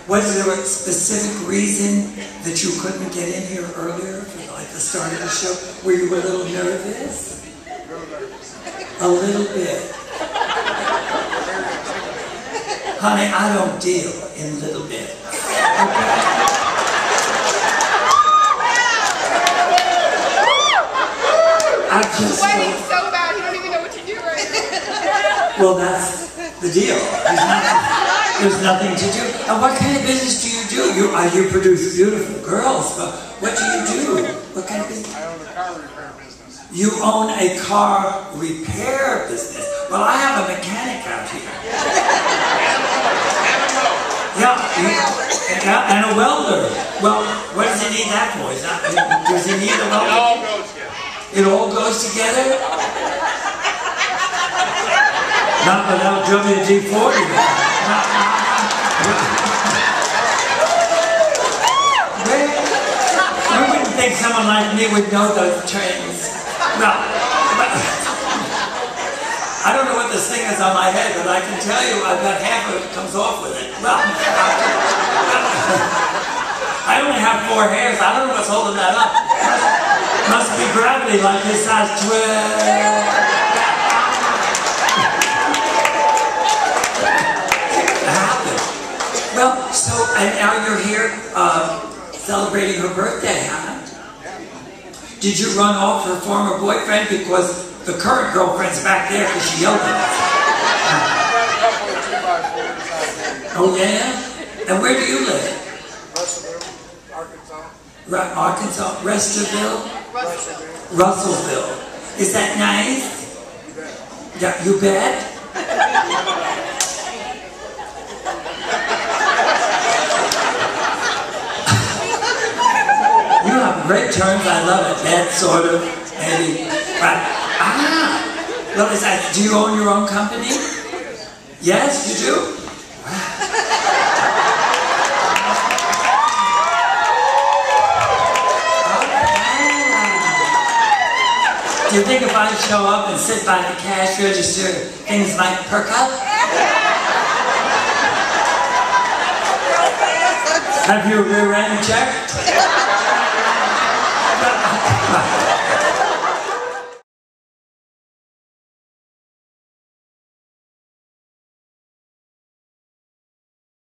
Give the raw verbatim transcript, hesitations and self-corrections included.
Was there a specific reason that you couldn't get in here earlier for like the start of the show? Were you a little nervous? A little bit. Honey, I don't deal in little bit. Okay? I just sweating so bad, you don't even know what to do right now. Well, that's the deal. There's nothing, there's nothing to do. And what kind of business do you do? You, uh, you produce beautiful girls, but what do you do? What kind of business? I own a car repair business. You own a car repair business. Well, I have a mechanic out here. Yeah, you, yeah, and a welder. Well, what does he need that for? Is that, does he need a welder? It all goes together. It all goes together? Not without W D forty. I wouldn't think someone like me would know those terms. Well, I don't know what this thing is on my head, but I can tell you I've got half of it comes off with it. Well, I only have four hairs. I don't know what's holding that up. Must be gravity, like this size twelve. Well, so, and now you're here uh, celebrating her birthday, huh? Did you run off her former boyfriend because the current girlfriend's back there because she yelled at us? Oh, yeah? And where do you live? Russellville, Arkansas. Ra Arkansas? Russellville? Russellville. Russellville. Is that nice? You bet. Yeah, you bet? You have great terms, I love it. That sort of, maybe. Right. Ah! Well, is that, do you own your own company? Yes, you do? Wow. Do you think if I show up and sit by the cash register, things might perk up? Have you rear-end checked?